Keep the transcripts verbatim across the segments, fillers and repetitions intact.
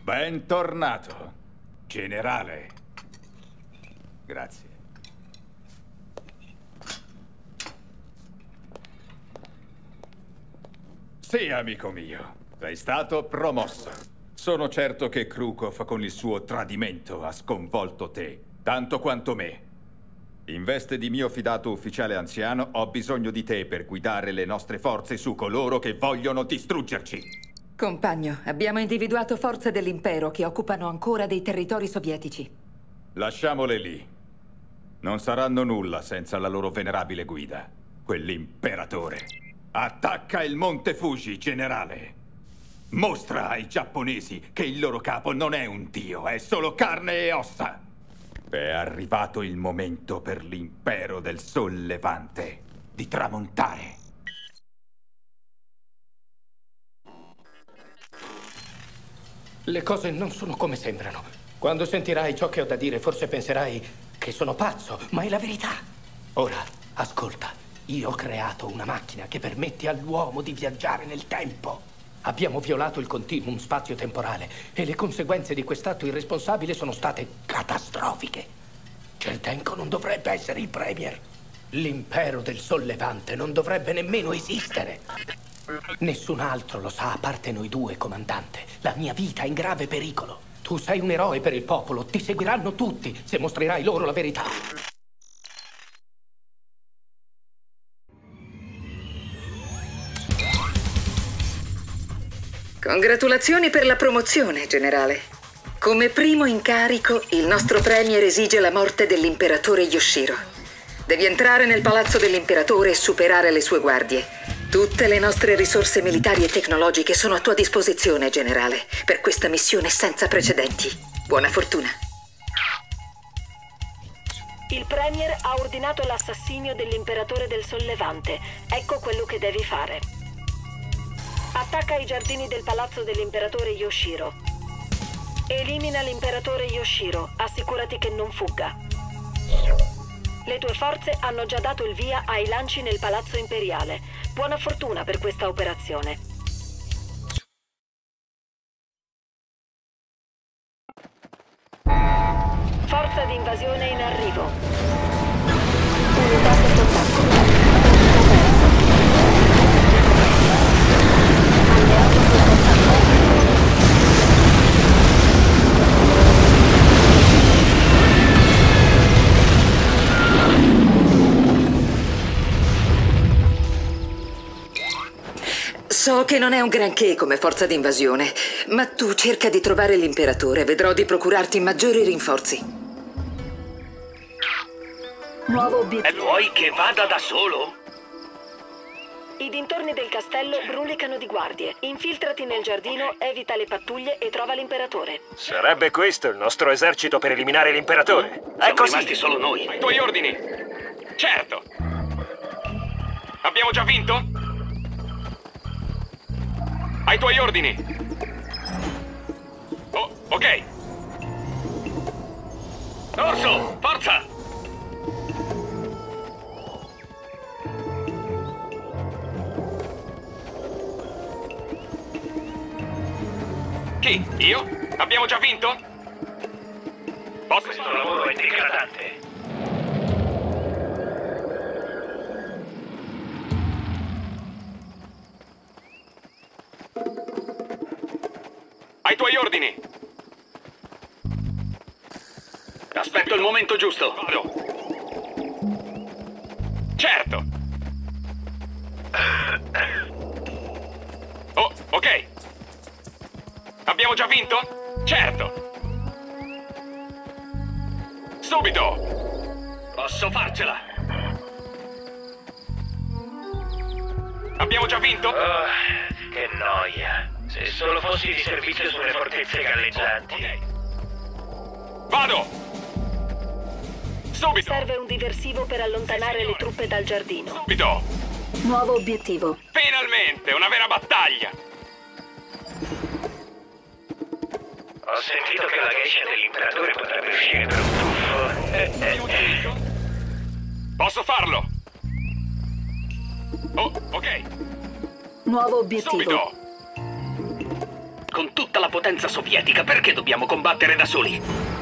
Bentornato, generale. Grazie. Sì, amico mio. Sei stato promosso. Sono certo che Krukov con il suo tradimento ha sconvolto te, tanto quanto me. In veste di mio fidato ufficiale anziano, ho bisogno di te per guidare le nostre forze su coloro che vogliono distruggerci. Compagno, abbiamo individuato forze dell'impero che occupano ancora dei territori sovietici. Lasciamole lì. Non saranno nulla senza la loro venerabile guida, quell'imperatore. Attacca il Monte Fuji, generale. Mostra ai giapponesi che il loro capo non è un dio, è solo carne e ossa. È arrivato il momento per l'impero del Sol Levante di tramontare. Le cose non sono come sembrano. Quando sentirai ciò che ho da dire, forse penserai che sono pazzo, ma è la verità. Ora, ascolta. Io ho creato una macchina che permette all'uomo di viaggiare nel tempo. Abbiamo violato il continuum spazio-temporale e le conseguenze di quest'atto irresponsabile sono state catastrofiche. Cherdenko non dovrebbe essere il premier. L'impero del Sol Levante non dovrebbe nemmeno esistere. Nessun altro lo sa a parte noi due, comandante. La mia vita è in grave pericolo. Tu sei un eroe per il popolo. Ti seguiranno tutti se mostrerai loro la verità. Congratulazioni per la promozione, generale. Come primo incarico, il nostro premier esige la morte dell'imperatore Yoshiro. Devi entrare nel palazzo dell'imperatore e superare le sue guardie. Tutte le nostre risorse militari e tecnologiche sono a tua disposizione, generale, per questa missione senza precedenti. Buona fortuna. Il premier ha ordinato l'assassinio dell'imperatore del Sol Levante. Ecco quello che devi fare. Attacca i giardini del palazzo dell'imperatore Yoshiro. Elimina l'imperatore Yoshiro. Assicurati che non fugga. Le tue forze hanno già dato il via ai lanci nel palazzo imperiale. Buona fortuna per questa operazione. Forza di invasione in arrivo. Unità sotto attacco. Alleato sotto attacco. So che non è un granché come forza d'invasione, ma tu cerca di trovare l'imperatore. Vedrò di procurarti maggiori rinforzi. Nuovo obiettivo. E vuoi che vada da solo? I dintorni del castello brulicano di guardie. Infiltrati nel giardino, evita le pattuglie e trova l'imperatore. Sarebbe questo il nostro esercito per eliminare l'imperatore? È Siamo così. rimasti solo noi. Ai tuoi ordini. Certo. Abbiamo già vinto? Ai tuoi ordini. Oh, ok. Orso, forza! Chi? Io? Abbiamo già vinto? Posso... Questo lavoro è degradante. Ai tuoi ordini. Aspetto il momento giusto. Vado. Certo. Oh, ok. Abbiamo già vinto? Certo. Subito. Posso farcela. Abbiamo già vinto? Oh, che noia. Se solo fossi di servizio sulle fortezze galleggianti. Ok. Vado! Subito! Serve un diversivo per allontanare Sì, le truppe dal giardino. Subito! Nuovo obiettivo. Finalmente! Una vera battaglia! Ho sentito che la geisha dell'imperatore potrebbe uscire per un tuffo. Eh, eh, eh. Posso farlo! Oh, ok! Nuovo obiettivo. Subito! Con tutta la potenza sovietica, perché dobbiamo combattere da soli?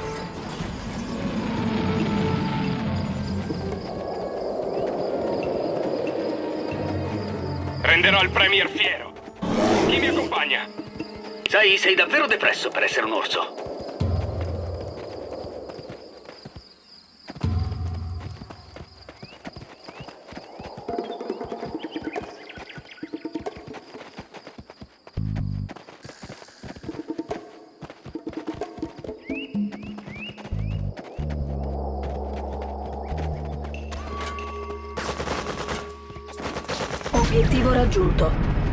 Renderò il Premier fiero. Chi mi accompagna? Sai, sei davvero depresso per essere un orso. Obiettivo raggiunto.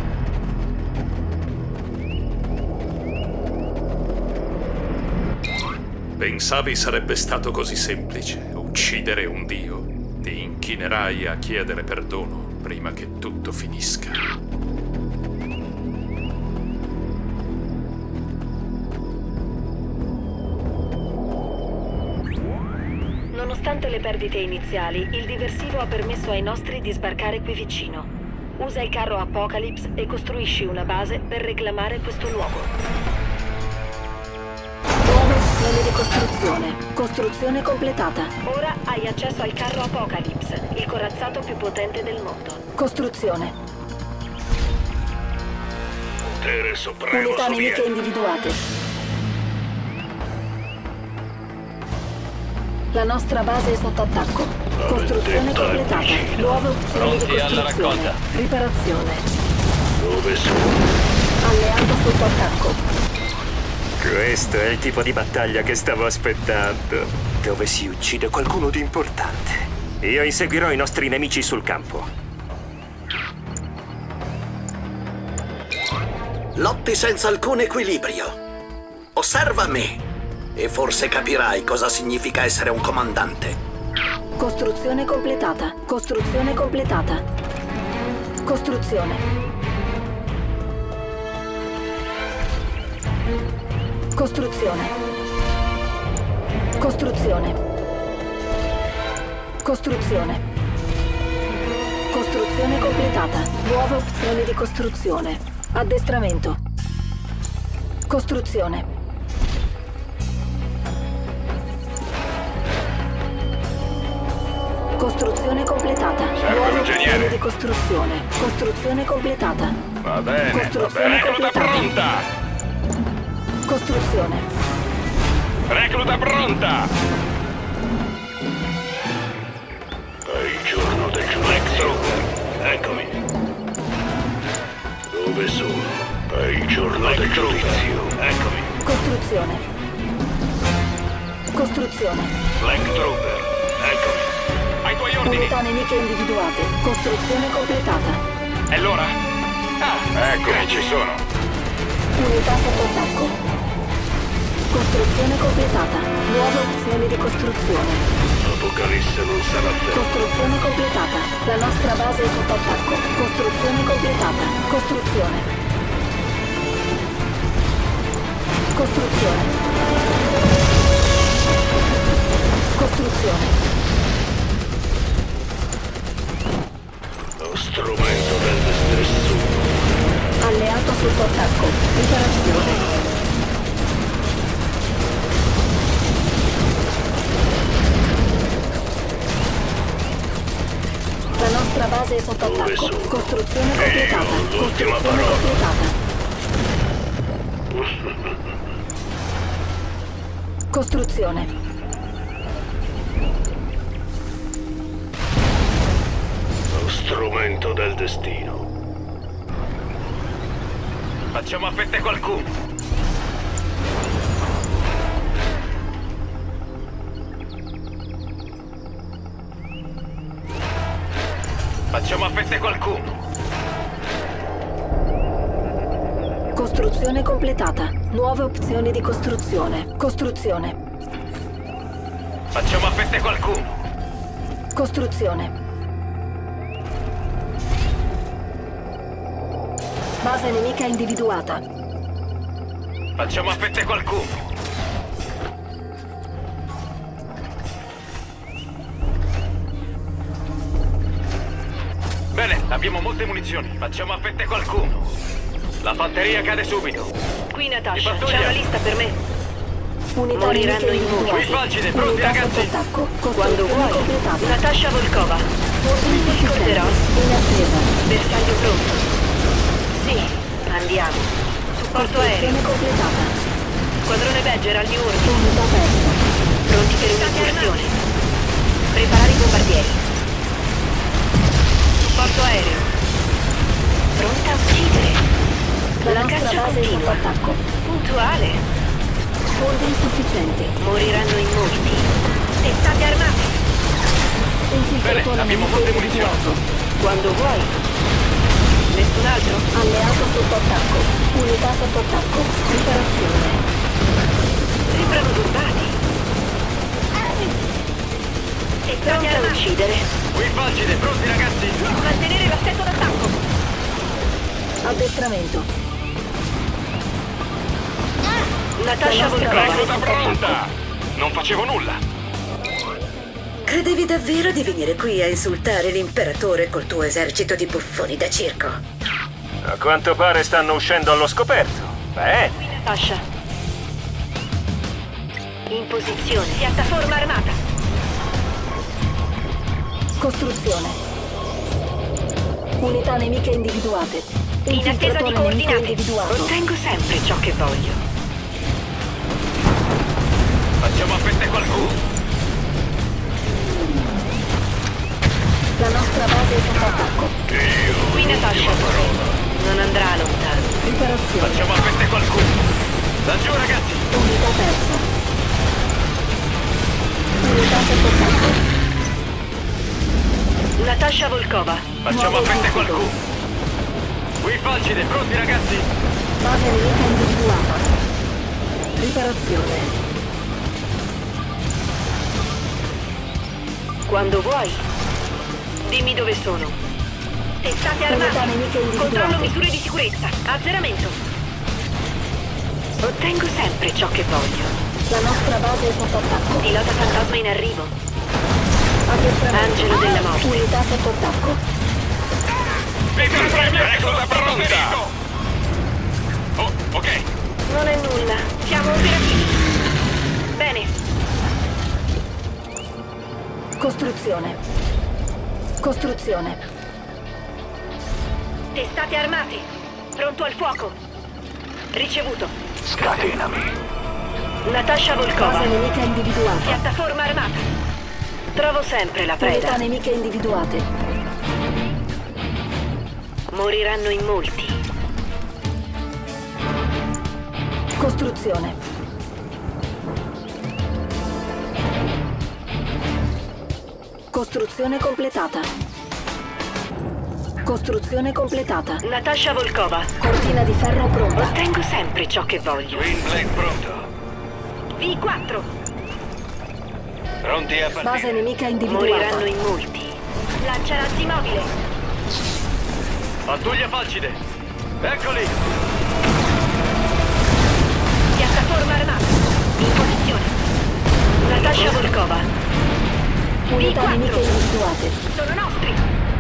Pensavi sarebbe stato così semplice uccidere un dio? Ti inchinerai a chiedere perdono prima che tutto finisca. Nonostante le perdite iniziali, il diversivo ha permesso ai nostri di sbarcare qui vicino. Usa il carro Apocalypse e costruisci una base per reclamare questo luogo. Nuove opzioni di costruzione. Costruzione completata. Ora hai accesso al carro Apocalypse, il corazzato più potente del mondo. Costruzione. Potere supremo Unità nemiche sovietico. individuate. La nostra base è sotto attacco. Costruzione completata. Nuove opzioni di costruzione. Riparazione. Dove sono? Alleato sotto attacco. Questo è il tipo di battaglia che stavo aspettando. Dove si uccide qualcuno di importante. Io inseguirò i nostri nemici sul campo. Lotti senza alcun equilibrio. Osserva me e forse capirai cosa significa essere un comandante. Costruzione completata. Costruzione completata. Costruzione. Costruzione. Costruzione. Costruzione. Costruzione completata. Nuove opzioni di costruzione. Addestramento. Costruzione. Costruzione completata. Nuove opzioni di costruzione. Costruzione completata. Va bene, va Costruzione bene. Recluta completata. pronta! Costruzione. Recluta pronta! È il giorno del giudizio. Eccomi. Dove sono? È il giorno del giudizio. Eccomi. Costruzione. Costruzione. Black Trooper. Eccomi. Ai tuoi ordini! Unità nemiche individuate. Costruzione completata. È l'ora? Ah, eccomi, ci sono. Unità sotto attacco. Costruzione completata. Nuove opzioni di costruzione. Apocalisse non sarà fermo. Costruzione completata. La nostra base è sotto attacco. Costruzione completata. Costruzione. Costruzione. Costruzione. Lo strumento del nessuno. Alleato sotto attacco. Riparazione. La nostra base è sotto Dove attacco. sono? Costruzione E io, completata. l'ultima Costruzione parola. completata. Costruzione. Lo strumento del destino. Facciamo a fette qualcuno! Facciamo a fette qualcuno! Costruzione completata. Nuove opzioni di costruzione. Costruzione. Facciamo a fette qualcuno! Costruzione. Base nemica individuata. Facciamo a fette qualcuno! Bene, abbiamo molte munizioni. Facciamo a fette qualcuno! La fanteria cade subito! Qui Natasha, c'è una lista per me. Unità Moriranno in individuate. molti. Falcide, pronti Unità ragazzi? sotto attacco. Quando Costruzione vuoi. completata. Natasha Volkova. Ordini Mi ricorderò. sufficienti. In attesa. Bersaglio pronto. Sì, andiamo. Supporto aereo. Costruzione completata. Squadrone Badger al mio ordine. Unità persa. Pronti per un'incursione. Preparare i bombardieri. Supporto aereo. Pronta a uccidere. La La nostra caccia base è sotto continua. attacco. Puntuale. Fondi insufficienti. Moriranno in molti. Testate armate. Infiltratore Bene, abbiamo nemico molte munizioni. individuato. Quando vuoi. Nessun altro? Alleato sotto attacco. Unità sotto attacco. Riparazione. Sembrano turbati. Testate a uccidere. Qui Falcide, pronti ragazzi? Mantenere l'assetto d'attacco. Addestramento. Natasha La nostra Volkova. base- Recluta pronta! Non facevo nulla. Credevi davvero di venire qui a insultare l'imperatore col tuo esercito di buffoni da circo? A quanto pare stanno uscendo allo scoperto. Bene. Natasha. In posizione. Piattaforma armata. Costruzione. Unità nemiche individuate. In attesa di Infiltratore nemico coordinate. individuato. Ottengo sempre ciò che voglio. Facciamo a fette qualcuno. La nostra base è sotto attacco. Qui Natasha. Non andrà lontano. Riparazione. Facciamo a fette qualcuno. Laggiù ragazzi. Unità persa. Unità sotto attacco. Natasha Volkova. Facciamo a fette qualcuno. Qui Falcide, pronti ragazzi? Base nemica individuata. Riparazione. Quando vuoi. Dimmi dove sono. Testate Unità armate. nemiche individuate. Controllo misure di sicurezza. Azzeramento. Ottengo sempre ciò che voglio. La nostra base è sotto attacco. Pilota fantasma in arrivo. Addestramento. Angelo della morte. Unità sotto attacco. Peter Premier, recluta pronta! Oh, ok. Non è nulla. Siamo operativi. Bene. Costruzione. Costruzione. Testate armate. Pronto al fuoco. Ricevuto. Scatenami. Natasha Volkova. Base nemica individuata. Piattaforma armata. Trovo sempre la Unità preda. nemiche individuate. Moriranno in molti. Costruzione. Costruzione completata. Costruzione completata. Natasha Volkova. Cortina di ferro pronta. Ottengo sempre ciò che voglio. Twin Blade pronto. V quattro. Pronti a Base partire. nemica individuata. Moriranno in molti. Lanciarazzi mobile. Pattuglia Falcide. Eccoli. Piattaforma armata. In posizione. Natasha Volkova. Unità V quattro. nemiche individuate. Sono nostri.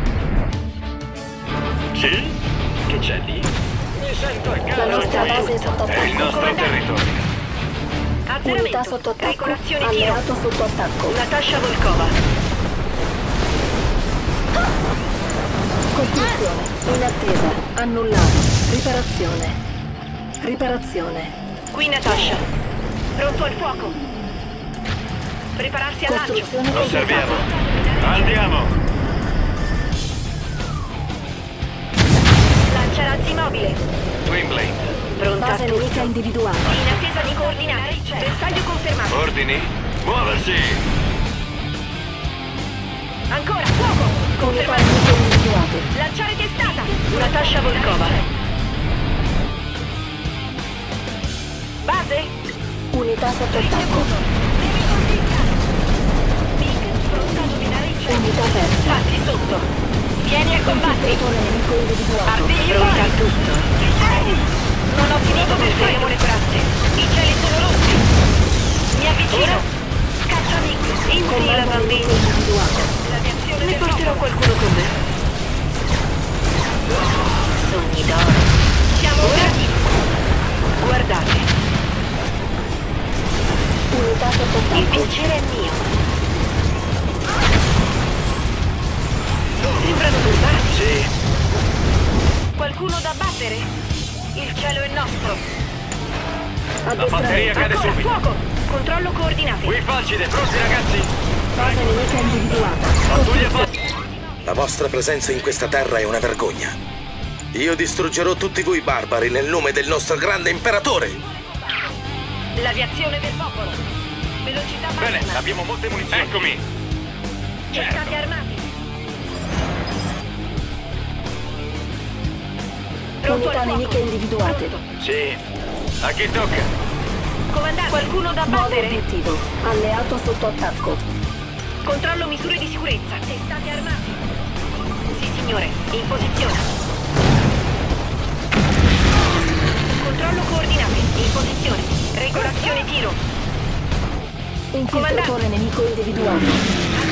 Sì? Che c'è lì? Mi sento a La casa. nostra base è sotto È il attacco. nostro territorio. Unità Azzeramento. sotto attacco. Decorazione tiro. Alleato sotto attacco. Natasha Volkova. Costruzione. In attesa. Annullato. Riparazione. Riparazione. Qui Natasha. Pronto al fuoco. Prepararsi al lancio. Costruzione Osserviamo. completata. Andiamo. Lanciarazzi mobile. Twin Blade. Pronta a Base tutto. nemica individuata. In attesa di coordinate. Bersaglio confermato. Ordini? Muoversi. Ancora, fuoco! Unità Confermato. nemiche individuate. Lanciare testata. Natasha Volkova. Base? Unità sotto attacco. Pronta a dominare il cielo. Unità persa. Fatti sotto. Vieni a combattere. Infiltratore nemico individuato. Artigli pronta a tutto. Non ho finito per fare le corazze. I cieli sono rossi. Mi avvicino. Caccia amico. Infila Comando bambini. nemico individuato. Ne porterò qualcuno con me. Sogni d'oro. Siamo operativi. Guardate. Il cielo è nostro. La batteria cade Ancora, subito. fuoco! Controllo coordinate. Qui Falcide, pronti ragazzi? Base nemica individuata. Pattuglia fa... La vostra presenza in questa terra è una vergogna. Io distruggerò tutti voi barbari nel nome del nostro grande imperatore. L'aviazione del popolo. Velocità massima. Bene, abbiamo molte munizioni. Eccomi. State armati. Pronto Unità al fuoco. nemiche individuate. Sì. A chi tocca? Comandante, qualcuno da Nuovo battere? obiettivo. Alleato sotto attacco. Controllo misure di sicurezza. State armati. Sì, signore. In posizione. Controllo coordinate. In posizione. Regolazione tiro. Infiltratore nemico individuato.